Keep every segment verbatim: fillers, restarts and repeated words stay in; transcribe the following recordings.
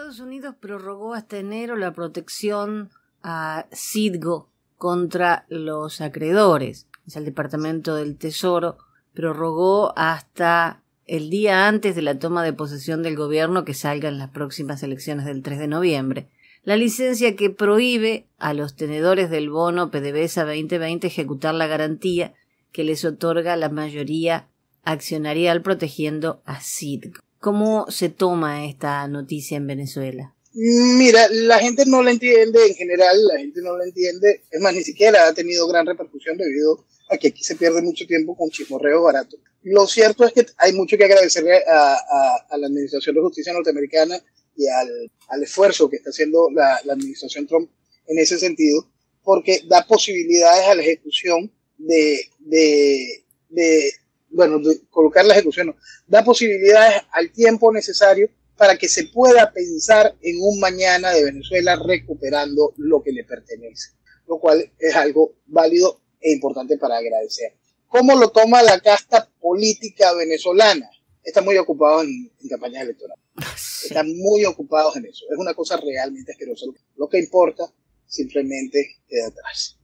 Estados Unidos prorrogó hasta enero la protección a Citgo contra los acreedores. Es el Departamento del Tesoro prorrogó hasta el día antes de la toma de posesión del gobierno que salga en las próximas elecciones del tres de noviembre. La licencia que prohíbe a los tenedores del bono PDVSA veinte veinte ejecutar la garantía que les otorga la mayoría accionarial protegiendo a Citgo. ¿Cómo se toma esta noticia en Venezuela? Mira, la gente no la entiende, en general la gente no la entiende, es más, ni siquiera ha tenido gran repercusión debido a que aquí se pierde mucho tiempo con chismorreo barato. Lo cierto es que hay mucho que agradecerle a, a, a la Administración de Justicia norteamericana y al, al esfuerzo que está haciendo la, la Administración Trump en ese sentido, porque da posibilidades a la ejecución de, de, de bueno, de colocar la ejecución, no, da posibilidades al tiempo necesario para que se pueda pensar en un mañana de Venezuela recuperando lo que le pertenece, lo cual es algo válido e importante para agradecer. ¿Cómo lo toma la casta política venezolana? Están muy ocupados en, en campañas electorales. Están muy ocupados en eso. Es una cosa realmente asquerosa. Lo que importa simplemente queda atrás.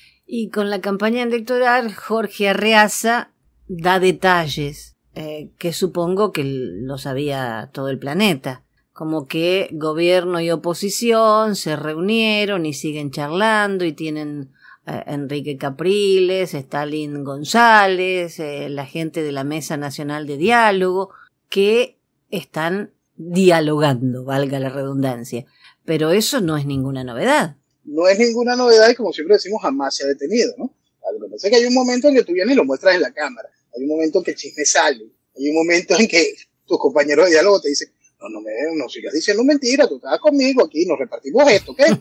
Y con la campaña electoral, Jorge Arreaza da detalles eh, que supongo que lo sabía todo el planeta, como que gobierno y oposición se reunieron y siguen charlando y tienen eh, Enrique Capriles, Stalin González, eh, la gente de la Mesa Nacional de Diálogo, que están dialogando, valga la redundancia, pero eso no es ninguna novedad. No es ninguna novedad y como siempre decimos, jamás se ha detenido, ¿no? Lo que pasa es que hay un momento en que tú vienes y lo muestras en la cámara. Hay un momento en que el chisme sale. Hay un momento en que tus compañeros de diálogo te dicen, no, no me no sigas diciendo mentiras, tú estabas conmigo aquí, nos repartimos esto, ¿ok?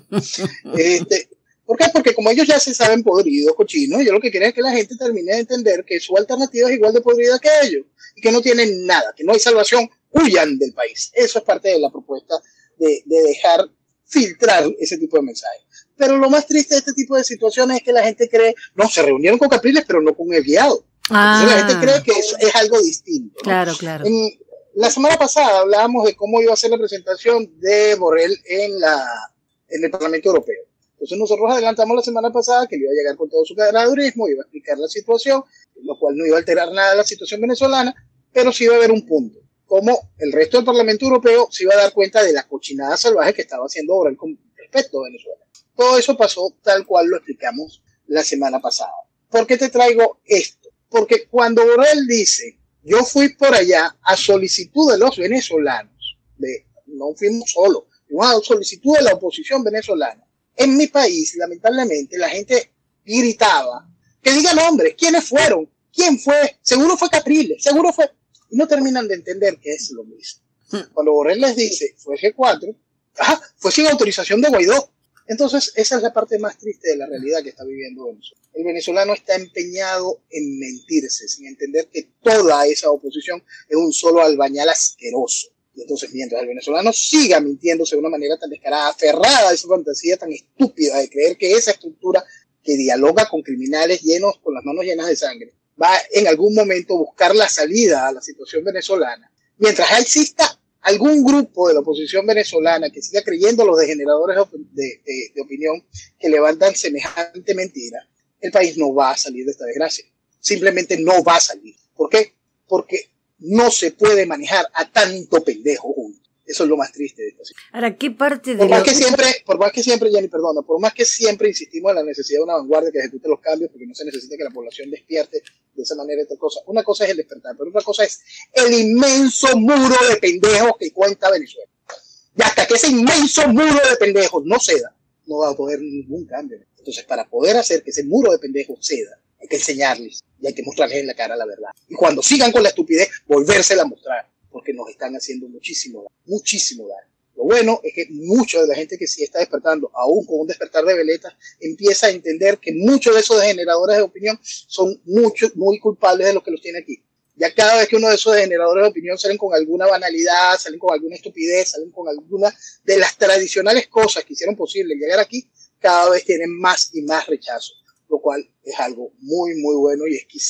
este, ¿Por qué? Porque como ellos ya se saben podridos, cochinos, yo lo que quieren es que la gente termine de entender que su alternativa es igual de podrida que ellos y que no tienen nada, que no hay salvación, huyan del país. Eso es parte de la propuesta de, de dejar filtrar ese tipo de mensajes. Pero lo más triste de este tipo de situaciones es que la gente cree, no, se reunieron con Capriles, pero no con el guiado. Ah, Entonces la gente cree que es, es algo distinto, ¿no? Claro, claro. En, la semana pasada hablábamos de cómo iba a ser la presentación de Borrell en, la, en el Parlamento Europeo. Entonces nosotros adelantamos la semana pasada que le iba a llegar con todo su caradurismo, iba a explicar la situación, lo cual no iba a alterar nada de la situación venezolana, pero sí iba a haber un punto. Como el resto del Parlamento Europeo se iba a dar cuenta de la cochinada salvaje que estaba haciendo Borrell con respecto a Venezuela. Todo eso pasó tal cual lo explicamos la semana pasada. ¿Por qué te traigo esto? Porque cuando Borrell dice, yo fui por allá a solicitud de los venezolanos, de, no fuimos solos, fuimos a solicitud de la oposición venezolana. En mi país, lamentablemente, la gente gritaba, que digan nombres, ¿quiénes fueron? ¿Quién fue? Seguro fue Capriles, seguro fue... Y no terminan de entender que es lo mismo. Cuando Borrell les dice, fue G cuatro, ajá, fue sin autorización de Guaidó. Entonces, esa es la parte más triste de la realidad que está viviendo Venezuela. El venezolano está empeñado en mentirse, sin entender que toda esa oposición es un solo albañal asqueroso. Y entonces, mientras el venezolano siga mintiéndose de una manera tan descarada, aferrada a esa fantasía tan estúpida de creer que esa estructura que dialoga con criminales llenos, con las manos llenas de sangre, va en algún momento a buscar la salida a la situación venezolana, mientras exista algún grupo de la oposición venezolana que siga creyendo los degeneradores de, de, de opinión que levantan semejante mentira, el país no va a salir de esta desgracia. Simplemente no va a salir. ¿Por qué? Porque no se puede manejar a tanto pendejo junto. Eso es lo más triste de esta situación. Ahora, ¿qué parte de por más lo... que siempre, por más que siempre, Jenny, perdona, por más que siempre insistimos en la necesidad de una vanguardia que ejecute los cambios, porque no se necesita que la población despierte de esa manera esta cosa. Una cosa es el despertar, pero otra cosa es el inmenso muro de pendejos que cuenta Venezuela. Y hasta que ese inmenso muro de pendejos no ceda, no va a poder ningún cambio. Entonces, para poder hacer que ese muro de pendejos ceda, hay que enseñarles y hay que mostrarles en la cara la verdad. Y cuando sigan con la estupidez, volvérsela a mostrar, porque nos están haciendo muchísimo daño, muchísimo daño. Lo bueno es que mucha de la gente que sí está despertando, aún con un despertar de veletas, empieza a entender que muchos de esos generadores de opinión son mucho, muy culpables de lo que los tiene aquí. Ya cada vez que uno de esos generadores de opinión salen con alguna banalidad, salen con alguna estupidez, salen con alguna de las tradicionales cosas que hicieron posible llegar aquí, cada vez tienen más y más rechazo, lo cual es algo muy, muy bueno y es quizá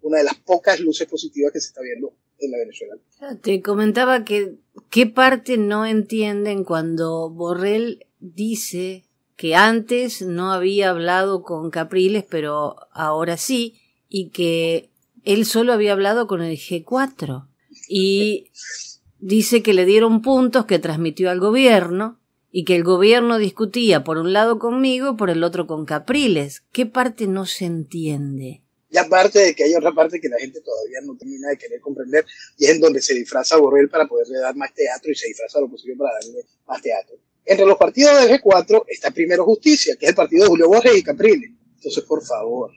una de las pocas luces positivas que se está viendo en la Venezuela. Te comentaba que qué parte no entienden cuando Borrell dice que antes no había hablado con Capriles, pero ahora sí, y que él solo había hablado con el G cuatro. Y dice que le dieron puntos que transmitió al gobierno y que el gobierno discutía por un lado conmigo y por el otro con Capriles. ¿Qué parte no se entiende? Y aparte de que hay otra parte que la gente todavía no termina de querer comprender, y es en donde se disfraza a Borrell para poderle dar más teatro y se disfraza lo posible para darle más teatro. Entre los partidos del G cuatro está Primero Justicia, que es el partido de Julio Borges y Capriles. Entonces, por favor,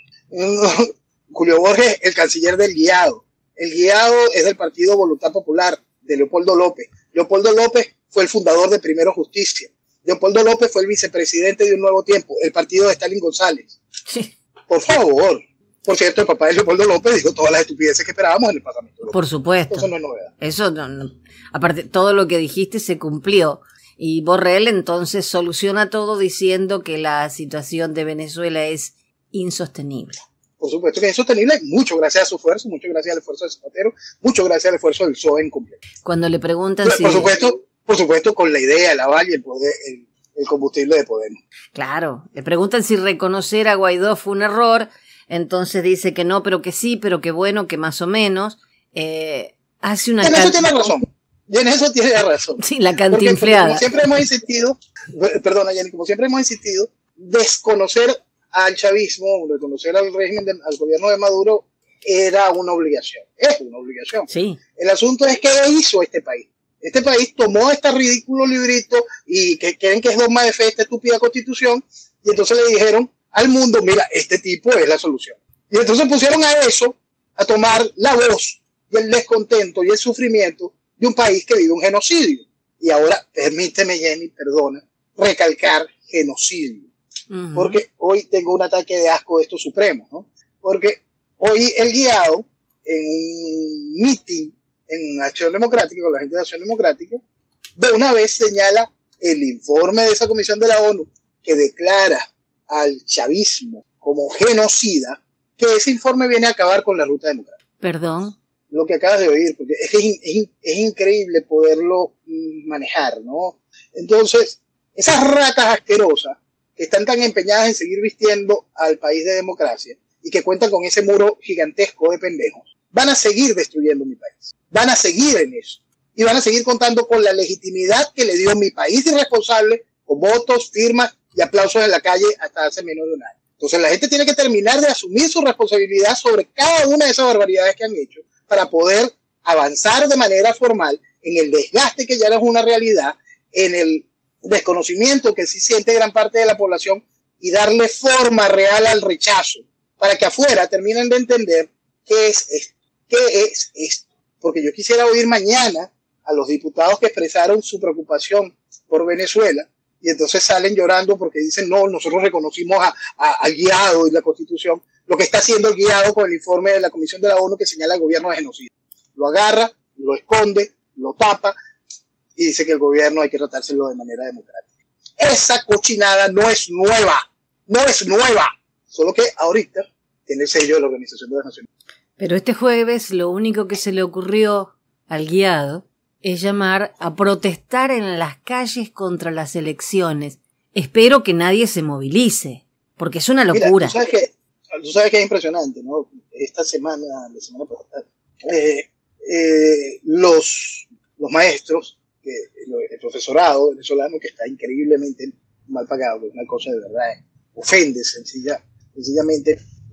Julio Borges, el canciller del Guiado. El Guiado es del partido Voluntad Popular, de Leopoldo López. Leopoldo López fue el fundador de Primero Justicia. Leopoldo López fue el vicepresidente de Un Nuevo Tiempo, el partido de Stalin González. Por favor. Por cierto, el papá de Leopoldo López dijo todas las estupideces que esperábamos en el Parlamento. Por supuesto. Eso no es novedad. Eso no, no. Aparte, todo lo que dijiste se cumplió. Y Borrell entonces soluciona todo diciendo que la situación de Venezuela es insostenible. Por supuesto que es insostenible, mucho gracias a su esfuerzo, mucho gracias al esfuerzo de Zapatero, mucho gracias al esfuerzo del P S O E en completo. Cuando le preguntan Pero, si... Por supuesto, por supuesto con la idea, el aval y el poder, el, el combustible de Podemos. Claro, le preguntan si reconocer a Guaidó fue un error, entonces dice que no, pero que sí, pero que bueno, que más o menos. Eh, hace una... En eso tiene razón. Y en eso tiene razón. Sí, la cantinfleada. Porque, como siempre hemos insistido, perdona Jenny, como siempre hemos insistido, desconocer al chavismo, reconocer al régimen, de, al gobierno de Maduro, era una obligación. Es una obligación. Sí. El asunto es qué hizo este país. Este país tomó este ridículo librito y que creen que es dogma de fe esta estúpida constitución, y entonces le dijeron al mundo, mira, este tipo es la solución. Y entonces pusieron a eso, a tomar la voz y el descontento y el sufrimiento de un país que vive un genocidio. Y ahora, permíteme, Jenny, perdona, recalcar genocidio. Uh-huh. Porque hoy tengo un ataque de asco de estos supremos, ¿no? Porque hoy el Guiado, en un meeting en Acción Democrática, con la gente de Acción Democrática, de una vez señala el informe de esa comisión de la ONU que declara al chavismo como genocida, que ese informe viene a acabar con la ruta democrática. Perdón. Lo que acabas de oír, porque es que es, es, es increíble poderlo manejar, ¿no? Entonces, esas ratas asquerosas que están tan empeñadas en seguir vistiendo al país de democracia y que cuentan con ese muro gigantesco de pendejos, van a seguir destruyendo mi país. Van a seguir en eso. Y van a seguir contando con la legitimidad que le dio mi país irresponsable, con votos, firmas y aplausos en la calle hasta hace menos de un año. Entonces la gente tiene que terminar de asumir su responsabilidad sobre cada una de esas barbaridades que han hecho para poder avanzar de manera formal en el desgaste que ya no es una realidad, en el desconocimiento que sí siente gran parte de la población y darle forma real al rechazo para que afuera terminen de entender qué es esto, qué es esto. Porque yo quisiera oír mañana a los diputados que expresaron su preocupación por Venezuela y entonces salen llorando porque dicen, no, nosotros reconocimos a, a, al Guiado y la Constitución, lo que está haciendo el Guiado con el informe de la Comisión de la ONU que señala al gobierno de genocidio. Lo agarra, lo esconde, lo tapa y dice que el gobierno hay que tratárselo de manera democrática. Esa cochinada no es nueva, no es nueva, solo que ahorita tiene el sello de la Organización de las Naciones Unidas. Pero este jueves lo único que se le ocurrió al Guiado es llamar a protestar en las calles contra las elecciones. Espero que nadie se movilice, porque es una locura. Mira, tú sabes que, tú sabes que es impresionante, ¿no? Esta semana, la semana pasada, eh, eh, los, los maestros, que, el profesorado venezolano que está increíblemente mal pagado, es una cosa de verdad, eh, ofende sencilla, sencillamente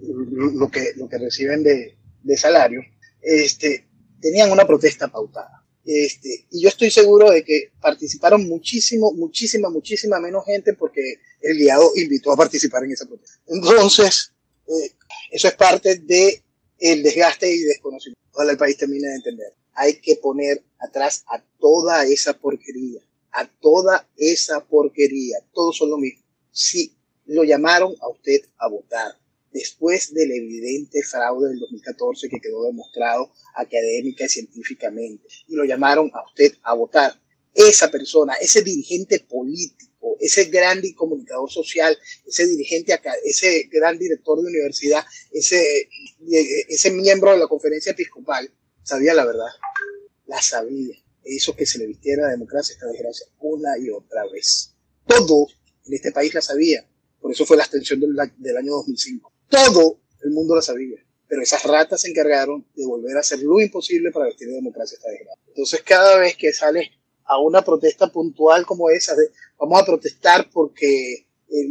lo que, lo que reciben de, de salario, este, tenían una protesta pautada. Este, y yo estoy seguro de que participaron muchísimo, muchísima, muchísima menos gente porque el Guiado invitó a participar en esa protesta. Entonces, eh, eso es parte de el desgaste y desconocimiento. Ojalá el país termine de entender. Hay que poner atrás a toda esa porquería, a toda esa porquería. Todos son lo mismo. Si lo llamaron a usted a votar, después del evidente fraude del dos mil catorce que quedó demostrado académica y científicamente, y lo llamaron a usted a votar, esa persona, ese dirigente político tipo, ese gran comunicador social, ese dirigente acá, ese gran director de universidad, ese, ese miembro de la conferencia episcopal, sabía la verdad, la sabía, e hizo que se le vistiera la democracia esta desgracia una y otra vez. Todo en este país la sabía, por eso fue la abstención del, del año dos mil cinco. Todo el mundo la sabía, pero esas ratas se encargaron de volver a hacer lo imposible para vestir de democracia esta desgracia. Entonces cada vez que sale a una protesta puntual como esa, de vamos a protestar porque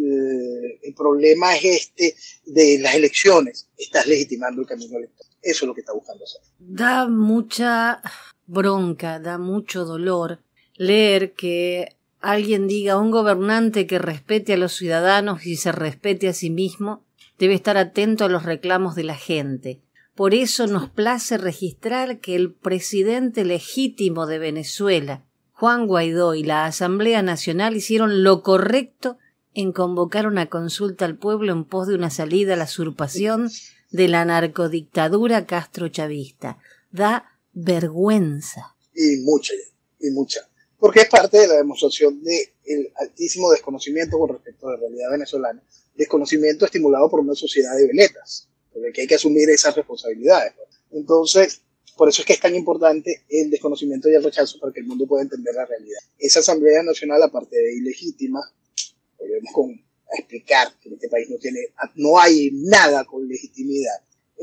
el, el problema es este de las elecciones, estás legitimando el camino electoral. Eso es lo que está buscando hacer. Da mucha bronca, da mucho dolor leer que alguien diga, un gobernante que respete a los ciudadanos y se respete a sí mismo debe estar atento a los reclamos de la gente. Por eso nos place registrar que el presidente legítimo de Venezuela, Juan Guaidó, y la Asamblea Nacional hicieron lo correcto en convocar una consulta al pueblo en pos de una salida a la usurpación de la narcodictadura castrochavista. Da vergüenza. Y mucha, y mucha. Porque es parte de la demostración del altísimo desconocimiento con respecto a la realidad venezolana. Desconocimiento estimulado por una sociedad de veletas, porque hay que asumir esas responsabilidades. Entonces, por eso es que es tan importante el desconocimiento y el rechazo para que el mundo pueda entender la realidad. Esa Asamblea Nacional, aparte de ilegítima, volvemos con, a explicar que en este país no tiene, no hay nada con legitimidad,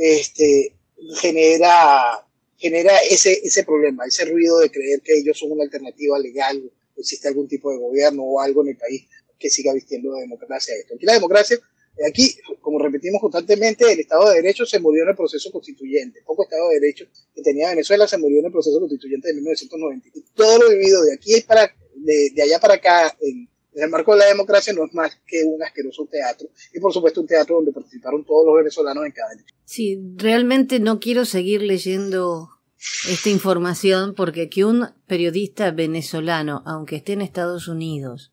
este, genera, genera ese, ese problema, ese ruido de creer que ellos son una alternativa legal, existe algún tipo de gobierno o algo en el país que siga vistiendo de democracia esto. Aquí la democracia, aquí, como repetimos constantemente, el Estado de Derecho se murió en el proceso constituyente. El poco Estado de Derecho que tenía Venezuela se murió en el proceso constituyente de mil novecientos noventa. Y todo lo vivido de aquí para, de, de allá para acá, en, en el marco de la democracia, no es más que un asqueroso teatro. Y por supuesto un teatro donde participaron todos los venezolanos en cada elección. Sí, realmente no quiero seguir leyendo esta información porque que un periodista venezolano, aunque esté en Estados Unidos,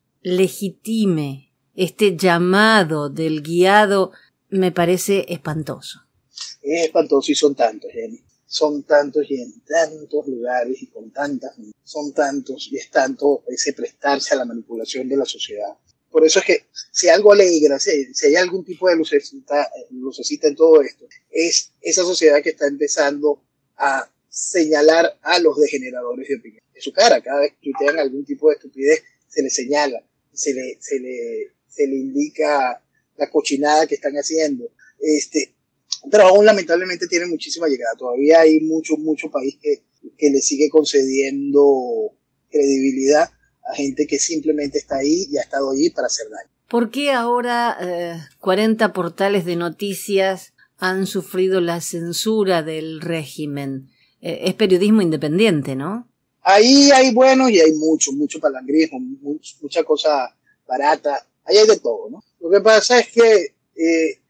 legitime este llamado del guiado, me parece espantoso. Es espantoso y son tantos, Jenny. Son tantos y en tantos lugares y con tantas, son tantos y es tanto ese prestarse a la manipulación de la sociedad. Por eso es que si algo alegra, si, si hay algún tipo de lucecita, lucecita en todo esto, es esa sociedad que está empezando a señalar a los degeneradores de opinión. En su cara, cada vez que tuitean algún tipo de estupidez, se les señala, se le, se le, se le indica la cochinada que están haciendo. Este, pero aún lamentablemente tiene muchísima llegada. Todavía hay mucho, mucho país que, que le sigue concediendo credibilidad a gente que simplemente está ahí y ha estado allí para hacer daño. ¿Por qué ahora eh, cuarenta portales de noticias han sufrido la censura del régimen? Eh, es periodismo independiente, ¿no? Ahí hay buenos y hay mucho, mucho palangrismo, mucho, mucha cosa barata. Ahí hay de todo, ¿no? Lo que pasa es que eh,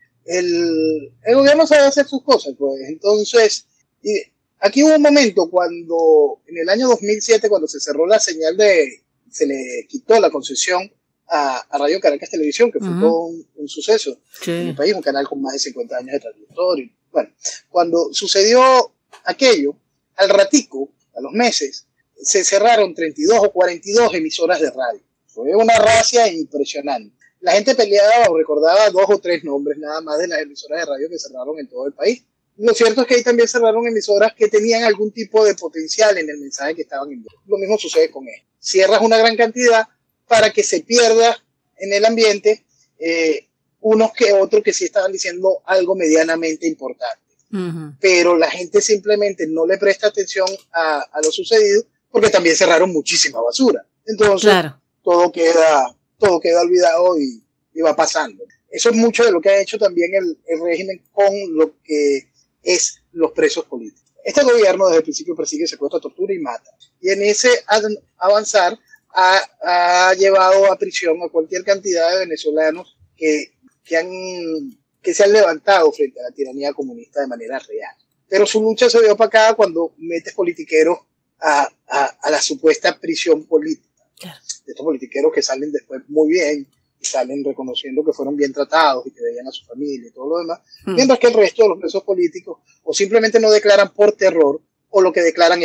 el, el gobierno sabe hacer sus cosas, pues. Entonces, y aquí hubo un momento cuando, en el año dos mil siete, cuando se cerró la señal de, se le quitó la concesión a, a Radio Caracas Televisión, que fue uh-huh. todo un, un suceso sí. en el país, un canal con más de cincuenta años de trayectoria. Bueno, cuando sucedió aquello, al ratico, a los meses, se cerraron treinta y dos o cuarenta y dos emisoras de radio. Fue una racia impresionante. La gente peleaba o recordaba dos o tres nombres nada más de las emisoras de radio que cerraron en todo el país. Lo cierto es que ahí también cerraron emisoras que tenían algún tipo de potencial en el mensaje que estaban enviando. Lo mismo sucede con esto. Cierras una gran cantidad para que se pierda en el ambiente eh, unos que otros que sí estaban diciendo algo medianamente importante. Uh-huh. Pero la gente simplemente no le presta atención a, a lo sucedido porque también cerraron muchísima basura. Entonces, claro. todo queda todo queda olvidado y, y va pasando. Eso es mucho de lo que ha hecho también el, el régimen con lo que es los presos políticos. Este gobierno desde el principio persigue, secuestra, tortura y mata. Y en ese avanzar ha, ha llevado a prisión a cualquier cantidad de venezolanos que, que, han, que se han levantado frente a la tiranía comunista de manera real. Pero su lucha se ve opacada cuando metes politiqueros a, a, a la supuesta prisión política. Claro. De estos politiqueros que salen después muy bien y salen reconociendo que fueron bien tratados y que veían a su familia y todo lo demás, mm. mientras que el resto de los presos políticos o simplemente no declaran por terror o lo que declaran es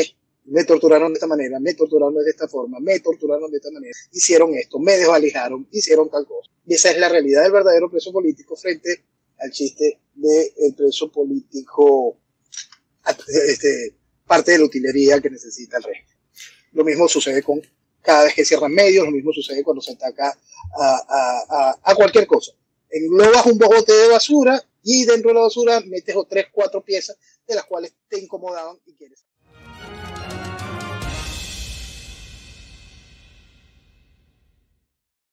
me torturaron de esta manera, me torturaron de esta forma, me torturaron de esta manera, hicieron esto, me desvalijaron, hicieron tal cosa. Y esa es la realidad del verdadero preso político frente al chiste del preso político, este, parte de la utilería que necesita el régimen. Lo mismo sucede con cada vez que cierran medios, lo mismo sucede cuando se ataca a, a, a, a cualquier cosa. Englobas un bogote de basura y dentro de la basura metes o tres, cuatro piezas de las cuales te incomodaban y quieres.